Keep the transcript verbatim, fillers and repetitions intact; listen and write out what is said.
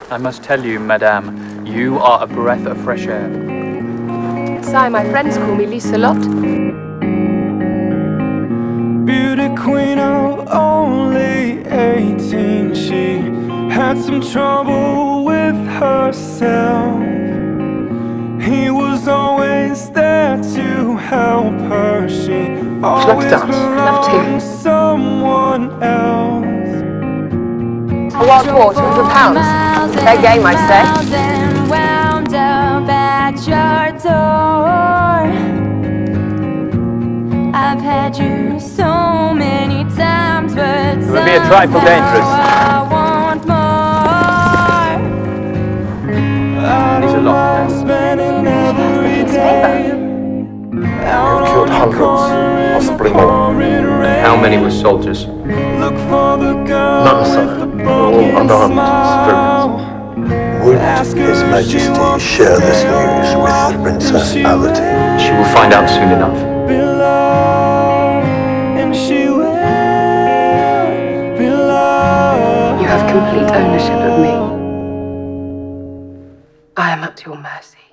I must tell you, madame, you are a breath of fresh air. Si, my friends call me liselotte. Beauty queen of only eighteen, she had some trouble with herself. He was always there to help her. She always belonged to someone else. A wild boar, two hundred pounds. Fair game, I say. Wound up at your door. I've had you so many times, but It would be a trifle dangerous. I want more. Liselotte. You've killed hundreds, possibly more. How many were soldiers? None, sir. We're all unarmed civilians. Would His Majesty share this news with the Princess Ality? She will find out soon enough. You have complete ownership of me. I am at your mercy.